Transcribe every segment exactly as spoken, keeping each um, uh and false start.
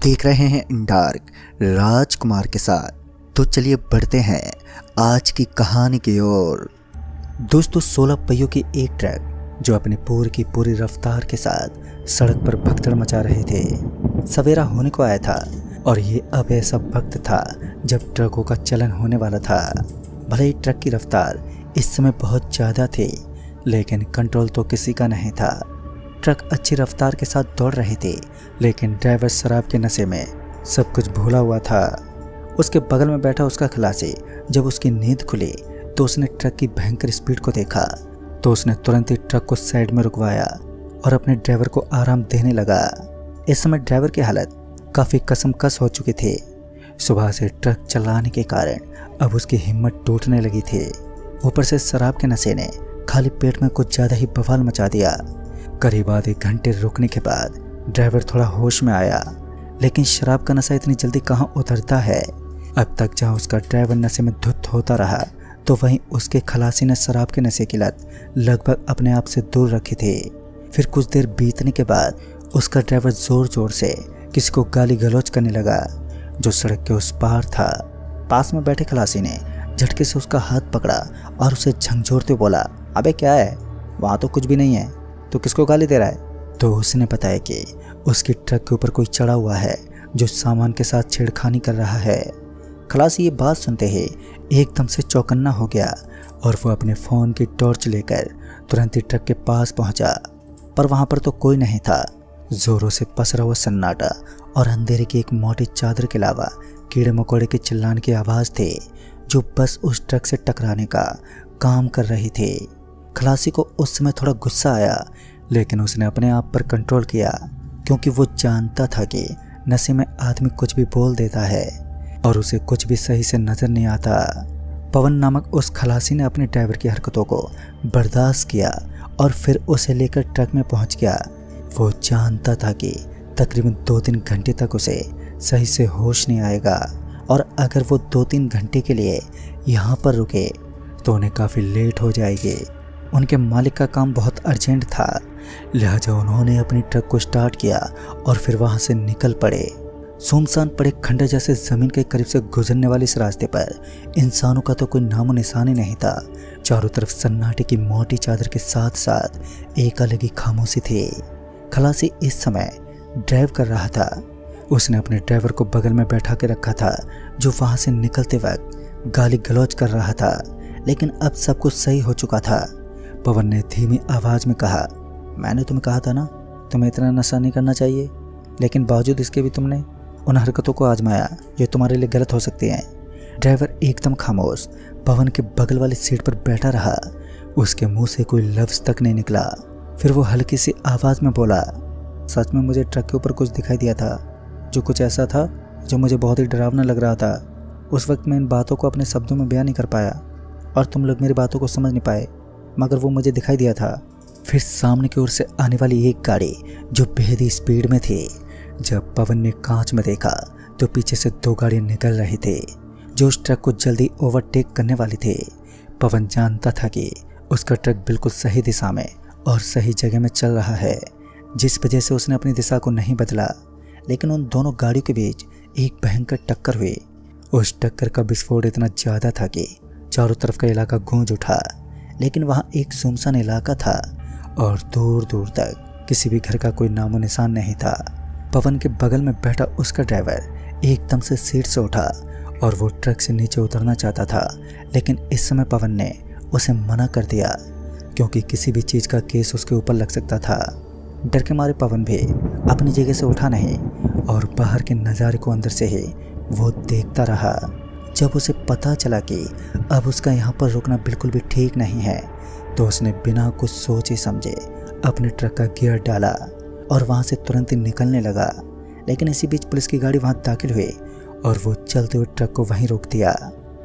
देख रहे हैं इन डार्क राजकुमार के साथ। तो चलिए बढ़ते हैं आज की कहानी की ओर। दोस्तों, सोलह पहियों की एक ट्रक जो अपनी पूरी की पूरी रफ्तार के साथ सड़क पर भगदड़ मचा रहे थे। सवेरा होने को आया था और ये अब ऐसा वक्त था जब ट्रकों का चलन होने वाला था। भले ही ट्रक की रफ्तार इस समय बहुत ज़्यादा थी, लेकिन कंट्रोल तो किसी का नहीं था। ट्रक अच्छी रफ्तार के साथ दौड़ रहे थे, लेकिन ड्राइवर शराब के नशे में सब कुछ भूला हुआ था। उसके बगल में बैठा उसका खलासी जब उसकी नींद खुली तो उसने ट्रक की भयंकर स्पीड को देखा, तो उसने तुरंत ही ट्रक को साइड में रुकवाया और अपने ड्राइवर को आराम देने लगा। इस समय ड्राइवर की हालत काफ़ी कसमकस हो चुकी थी। सुबह से ट्रक चलाने के कारण अब उसकी हिम्मत टूटने लगी थी। ऊपर से शराब के नशे ने खाली पेट में कुछ ज़्यादा ही बवाल मचा दिया। करीब आधे घंटे रुकने के बाद ड्राइवर थोड़ा होश में आया, लेकिन शराब का नशा इतनी जल्दी कहाँ उतरता है। अब तक जहाँ उसका ड्राइवर नशे में धुत होता रहा, तो वहीं उसके खलासी ने शराब के नशे की लत लगभग अपने आप से दूर रखी थी। फिर कुछ देर बीतने के बाद उसका ड्राइवर जोर जोर से किसी को गाली गलौज करने लगा जो सड़क के उस पार था। पास में बैठे खलासी ने झटके से उसका हाथ पकड़ा और उसे झंझोरते बोला, अबे क्या है, वहाँ तो कुछ भी नहीं है, तो किसको गाली दे रहा है? तो उसने बताया कि उसकी ट्रक के ऊपर कोई चढ़ा हुआ है जो सामान के साथ छेड़खानी कर रहा है। खलासी ये बात सुनते ही एकदम से चौकन्ना हो गया और वो अपने फ़ोन की टॉर्च लेकर तुरंत ही ट्रक के पास पहुंचा, पर वहां पर तो कोई नहीं था। जोरों से पसरा हुआ सन्नाटा और अंधेरे की एक मोटी चादर के अलावा कीड़े मकोड़े के चिल्लाने की आवाज़ थी जो बस उस ट्रक से टकराने का काम कर रही थी। खलासी को उस समय थोड़ा गुस्सा आया, लेकिन उसने अपने आप पर कंट्रोल किया, क्योंकि वो जानता था कि नशे में आदमी कुछ भी बोल देता है और उसे कुछ भी सही से नज़र नहीं आता। पवन नामक उस खलासी ने अपने ड्राइवर की हरकतों को बर्दाश्त किया और फिर उसे लेकर ट्रक में पहुंच गया। वो जानता था कि तकरीबन दो तीन घंटे तक उसे सही से होश नहीं आएगा, और अगर वो दो तीन घंटे के लिए यहाँ पर रुके तो उन्हें काफ़ी लेट हो जाएगी। उनके मालिक का काम बहुत अर्जेंट था, लिहाजा उन्होंने अपनी ट्रक को स्टार्ट किया और फिर वहां से निकल पड़े। सुनसान पड़े खंडर जैसे ज़मीन के करीब से गुजरने वाले इस रास्ते पर इंसानों का तो कोई नामो निशान ही नहीं था। चारों तरफ सन्नाटे की मोटी चादर के साथ साथ एक अलग ही खामोशी थी। खलासी इस समय ड्राइव कर रहा था। उसने अपने ड्राइवर को बगल में बैठा के रखा था, जो वहाँ से निकलते वक्त गाली गलौज कर रहा था, लेकिन अब सब कुछ सही हो चुका था। पवन ने धीमी आवाज़ में कहा, मैंने तुम्हें कहा था ना, तुम्हें इतना नशा नहीं करना चाहिए, लेकिन बावजूद इसके भी तुमने उन हरकतों को आजमाया जो तुम्हारे लिए गलत हो सकती हैं। ड्राइवर एकदम खामोश पवन के बगल वाली सीट पर बैठा रहा। उसके मुंह से कोई लफ्ज़ तक नहीं निकला। फिर वो हल्की सी आवाज़ में बोला, सच में मुझे ट्रक के ऊपर कुछ दिखाई दिया था, जो कुछ ऐसा था जो मुझे बहुत ही डरावना लग रहा था। उस वक्त मैं इन बातों को अपने शब्दों में बयान नहीं कर पाया और तुम लोग मेरी बातों को समझ नहीं पाए, मगर वो मुझे दिखाई दिया था। फिर सामने की ओर से आने वाली एक गाड़ी जो बेहद ही स्पीड में थी। जब पवन ने कांच में देखा तो पीछे से दो गाड़ियां निकल रही थी जो उस ट्रक को जल्दी ओवरटेक करने वाली थी। पवन जानता था कि उसका ट्रक बिल्कुल सही दिशा में और सही जगह में चल रहा है, जिस वजह से उसने अपनी दिशा को नहीं बदला। लेकिन उन दोनों गाड़ियों के बीच एक भयंकर टक्कर हुई। उस टक्कर का विस्फोट इतना ज़्यादा था कि चारों तरफ का इलाका गूंज उठा, लेकिन वहाँ एक सुनसान इलाका था और दूर दूर तक किसी भी घर का कोई नामो निशान नहीं था। पवन के बगल में बैठा उसका ड्राइवर एकदम से सीट से उठा और वो ट्रक से नीचे उतरना चाहता था, लेकिन इस समय पवन ने उसे मना कर दिया, क्योंकि किसी भी चीज़ का केस उसके ऊपर लग सकता था। डर के मारे पवन भी अपनी जगह से उठा नहीं और बाहर के नज़ारे को अंदर से ही वो देखता रहा। जब उसे पता चला कि अब उसका यहाँ पर रुकना बिल्कुल भी ठीक नहीं है, तो उसने बिना कुछ सोचे समझे अपने ट्रक का गियर डाला और वहाँ से तुरंत ही निकलने लगा। लेकिन इसी बीच पुलिस की गाड़ी वहाँ दाखिल हुई और वो चलते हुए ट्रक को वहीं रोक दिया।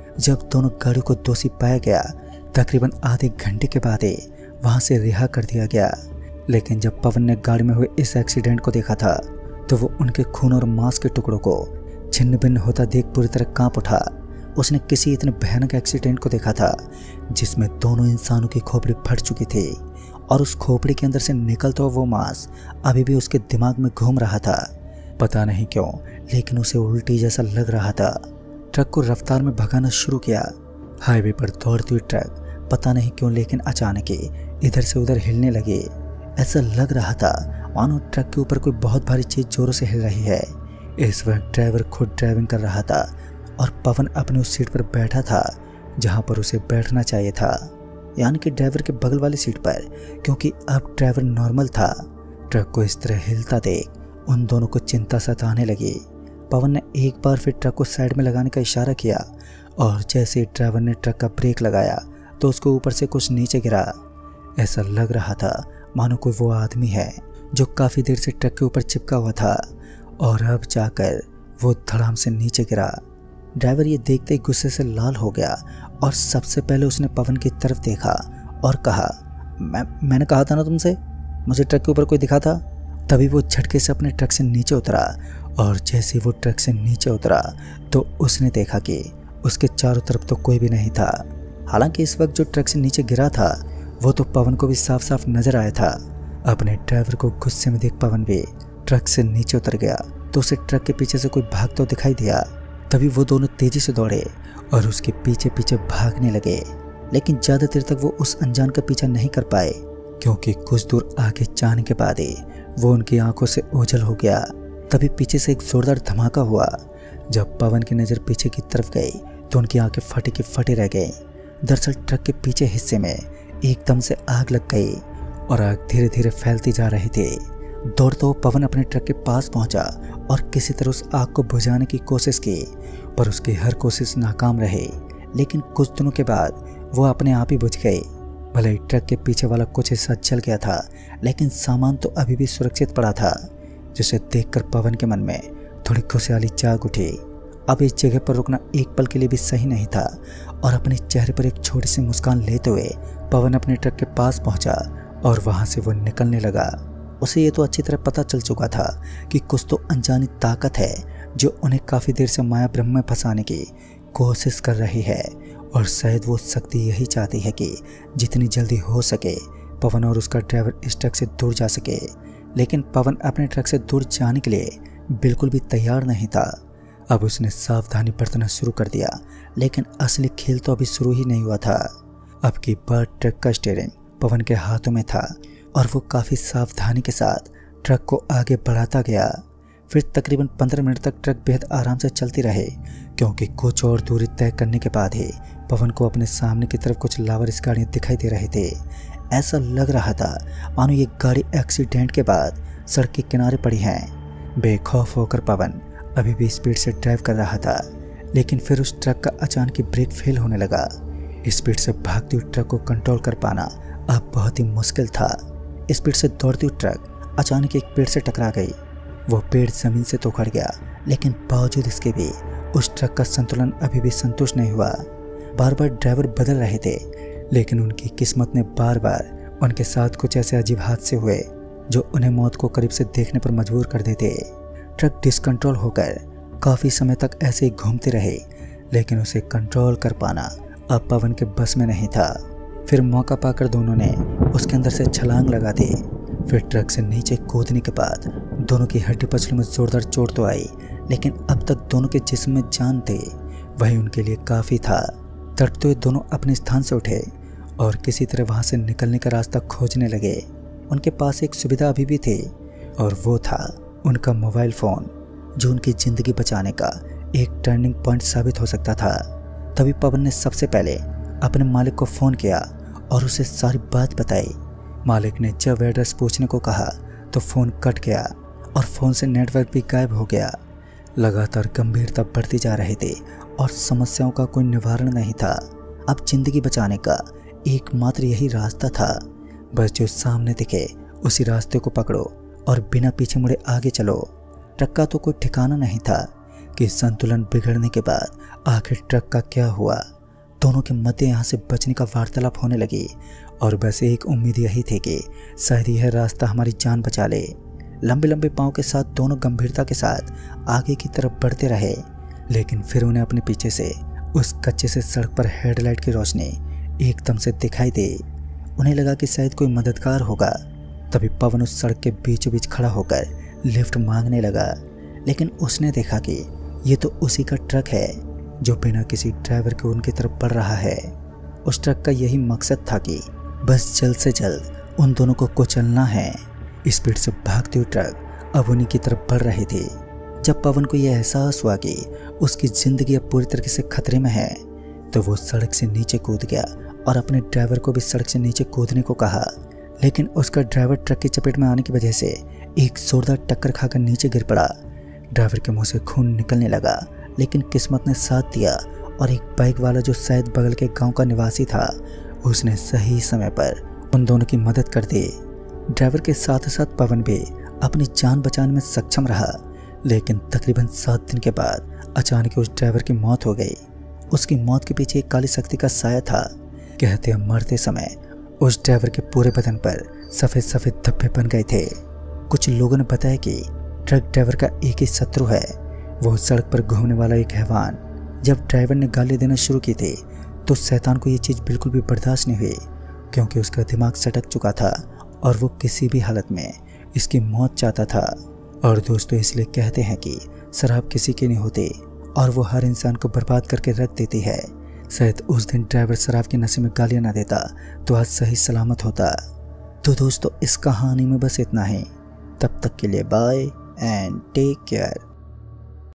जब दोनों गाड़ियों को दोषी पाया गया, तकरीबन आधे घंटे के बाद ही वहाँ से रिहा कर दिया गया। लेकिन जब पवन ने गाड़ी में हुए इस एक्सीडेंट को देखा था, तो वो उनके खून और मांस के टुकड़ों को छिन्न भिन्न होता देख पूरी तरह कांप उठा। उसने किसी इतने भयानक एक्सीडेंट को देखा था जिसमें दोनों इंसानों की खोपड़ी फट चुकी थी और उस खोपड़ी के अंदर से निकलता हुआ वो मांस अभी भी उसके दिमाग में घूम रहा था। पता नहीं क्यों लेकिन उसे उल्टी जैसा लग रहा था। ट्रक को रफ्तार में भगाना शुरू किया। हाईवे पर दौड़ती हुई ट्रक पता नहीं क्यों लेकिन अचानक ही इधर से उधर हिलने लगी। ऐसा लग रहा था मानो ट्रक के ऊपर कोई बहुत भारी चीज जोरों से हिल रही है। इस वक्त ड्राइवर खुद ड्राइविंग कर रहा था और पवन अपने उस सीट पर बैठा था जहां पर उसे बैठना चाहिए था, यानी कि ड्राइवर के बगल वाली सीट पर, क्योंकि अब ड्राइवर नॉर्मल था। ट्रक को इस तरह हिलता देख उन दोनों को चिंता सताने लगी। पवन ने एक बार फिर ट्रक को साइड में लगाने का इशारा किया और जैसे ड्राइवर ने ट्रक का ब्रेक लगाया तो उसको ऊपर से कुछ नीचे गिरा। ऐसा लग रहा था मानो कोई वो आदमी है जो काफ़ी देर से ट्रक के ऊपर चिपका हुआ था और अब जाकर वो धड़ाम से नीचे गिरा। ड्राइवर ये देखते ही गुस्से से लाल हो गया और सबसे पहले उसने पवन की तरफ देखा और कहा, मैं मैंने कहा था ना तुमसे, मुझे ट्रक के ऊपर कोई दिखा था। तभी वो झटके से अपने ट्रक से नीचे उतरा और जैसे वो ट्रक से नीचे उतरा तो उसने देखा कि उसके चारों तरफ तो कोई भी नहीं था। हालांकि इस वक्त जो ट्रक से नीचे गिरा था वो तो पवन को भी साफ साफ नजर आया था। अपने ड्राइवर को गुस्से में देख पवन भी ट्रक से नीचे उतर गया तो उसे ट्रक के पीछे से कोई भागता हुआ दिखाई दिया। तभी वो दोनों तेजी से दौड़े और उसके पीछे पीछे भागने लगे, लेकिन ज़्यादा देर तक वो उस अनजान का पीछा नहीं कर पाए क्योंकि कुछ दूर आगे जाने के बाद ही वो उनकी आंखों से ओझल हो गया। तभी पीछे से एक जोरदार धमाका हुआ। जब पवन की नज़र पीछे की तरफ गई तो उनकी आंखें फटी की फटी रह गई। दरअसल ट्रक के पीछे हिस्से में एकदम से आग लग गई और आग धीरे धीरे फैलती जा रही थी। दौड़ता हुआ पवन अपने ट्रक के पास पहुंचा और किसी तरह उस आग को बुझाने की कोशिश की, पर उसकी हर कोशिश नाकाम रही। लेकिन कुछ दिनों के बाद वो अपने आप ही बुझ गई। भले ही ट्रक के पीछे वाला कुछ हिस्सा जल गया था लेकिन सामान तो अभी भी सुरक्षित पड़ा था, जिसे देखकर पवन के मन में थोड़ी खुशहाली जाग उठी। अब इस जगह पर रुकना एक पल के लिए भी सही नहीं था और अपने चेहरे पर एक छोटी सी मुस्कान लेते हुए पवन अपने ट्रक के पास पहुंचा और वहां से वो निकलने लगा। उसे ये तो अच्छी तरह पता चल चुका था कि कुछ तो अनजानी ताकत है जो उन्हें काफ़ी देर से माया ब्रह्म में फंसाने की कोशिश कर रही है और शायद वो शक्ति यही चाहती है कि जितनी जल्दी हो सके पवन और उसका ड्राइवर इस ट्रक से दूर जा सके। लेकिन पवन अपने ट्रक से दूर जाने के लिए बिल्कुल भी तैयार नहीं था। अब उसने सावधानी बरतना शुरू कर दिया, लेकिन असली खेल तो अभी शुरू ही नहीं हुआ था। अब की बार ट्रक का स्टीयरिंग पवन के हाथों में था और वो काफ़ी सावधानी के साथ ट्रक को आगे बढ़ाता गया। फिर तकरीबन पंद्रह मिनट तक ट्रक बेहद आराम से चलती रही क्योंकि कुछ और दूरी तय करने के बाद ही पवन को अपने सामने की तरफ कुछ लावारिस गाड़ियाँ दिखाई दे रही थी। ऐसा लग रहा था मानो ये गाड़ी एक्सीडेंट के बाद सड़क के किनारे पड़ी है। बेखौफ होकर पवन अभी भी स्पीड से ड्राइव कर रहा था, लेकिन फिर उस ट्रक का अचानक ब्रेक फेल होने लगा। स्पीड से भागती हुई ट्रक को कंट्रोल कर पाना अब बहुत ही मुश्किल था। स्पीड से दौड़ती हुई ट्रक अचानक एक पेड़ से टकरा गई। वो पेड़ जमीन से तो उखड़ गया, लेकिन बावजूद इसके भी उस ट्रक का संतुलन अभी भी संतुष्ट नहीं हुआ। बार बार ड्राइवर बदल रहे थे, लेकिन उनकी किस्मत ने बार बार उनके साथ कुछ ऐसे अजीब हादसे हुए जो उन्हें मौत को करीब से देखने पर मजबूर कर देते। ट्रक डिसकंट्रोल होकर काफ़ी समय तक ऐसे ही घूमते रहे, लेकिन उसे कंट्रोल कर पाना अब पवन के बस में नहीं था। फिर मौका पाकर दोनों ने उसके अंदर से छलांग लगा दी। फिर ट्रक से नीचे कूदने के बाद दोनों की हड्डी पसलियों में जोरदार चोट तो आई, लेकिन अब तक दोनों के जिस्म में जान थे, वही उनके लिए काफ़ी था। तड़पते हुए दोनों अपने स्थान से उठे और किसी तरह वहाँ से निकलने का रास्ता खोजने लगे। उनके पास एक सुविधा अभी भी थी और वो था उनका मोबाइल फ़ोन, जो उनकी ज़िंदगी बचाने का एक टर्निंग पॉइंट साबित हो सकता था। तभी पवन ने सबसे पहले अपने मालिक को फ़ोन किया और उसे सारी बात बताई। मालिक ने जब एड्रेस पूछने को कहा तो फ़ोन कट गया और फ़ोन से नेटवर्क भी गायब हो गया। लगातार गंभीरता बढ़ती जा रही थी और समस्याओं का कोई निवारण नहीं था। अब जिंदगी बचाने का एकमात्र यही रास्ता था, बस जो सामने दिखे उसी रास्ते को पकड़ो और बिना पीछे मुड़े आगे चलो। ट्रक का तो कोई ठिकाना नहीं था कि संतुलन बिगड़ने के बाद आखिर ट्रक का क्या हुआ। दोनों के मध्य यहाँ से बचने का वार्तालाप होने लगी और बस एक उम्मीद यही थी कि शायद यह रास्ता हमारी जान बचा ले। लंबे लंबे पाँव के साथ दोनों गंभीरता के साथ आगे की तरफ बढ़ते रहे, लेकिन फिर उन्हें अपने पीछे से उस कच्चे से सड़क पर हेडलाइट की रोशनी एकदम से दिखाई दी। उन्हें लगा कि शायद कोई मददगार होगा। तभी पवन उस सड़क के बीचों बीच खड़ा होकर लिफ्ट मांगने लगा, लेकिन उसने देखा कि ये तो उसी का ट्रक है जो बिना किसी ड्राइवर के उनकी तरफ बढ़ रहा है। उस ट्रक का यही मकसद था कि बस जल्द से जल्द उन दोनों को कुचलना है। स्पीड से भागते हुए ट्रक अब उन्हीं की तरफ बढ़ रहे थे। जब पवन को यह एहसास हुआ कि उसकी जिंदगी अब पूरी तरीके से खतरे में है, तो वो सड़क से नीचे कूद गया और अपने ड्राइवर को भी सड़क से नीचे कूदने को कहा। लेकिन उसका ड्राइवर ट्रक की चपेट में आने की वजह से एक जोरदार टक्कर खाकर नीचे गिर पड़ा। ड्राइवर के मुंह से खून निकलने लगा, लेकिन किस्मत ने साथ दिया और एक बाइक वाला जो शायद बगल के गांव का निवासी था, उसने सही समय पर उन दोनों की मदद कर दी। ड्राइवर के साथ साथ पवन भी अपनी जान बचाने में सक्षम रहा, लेकिन तकरीबन सात दिन के बाद अचानक उस ड्राइवर की मौत हो गई। उसकी मौत के पीछे एक काली शक्ति का साया था। कहते हैं मरते समय उस ड्राइवर के पूरे बदन पर सफ़ेद सफ़ेद धब्बे बन गए थे। कुछ लोगों ने बताया कि ट्रक ड्राइवर का एक ही शत्रु है, वो सड़क पर घूमने वाला एक हैवान। जब ड्राइवर ने गाली देना शुरू की थी तो शैतान को ये चीज़ बिल्कुल भी बर्दाश्त नहीं हुई, क्योंकि उसका दिमाग सटक चुका था और वो किसी भी हालत में इसकी मौत चाहता था। और दोस्तों, इसलिए कहते हैं कि शराब किसी की नहीं होती और वो हर इंसान को बर्बाद करके रख देती है। शायद उस दिन ड्राइवर शराब के नशे में गालियाँ ना देता तो आज सही सलामत होता। तो दोस्तों, इस कहानी में बस इतना ही। तब तक के लिए बाय एंड टेक केयर।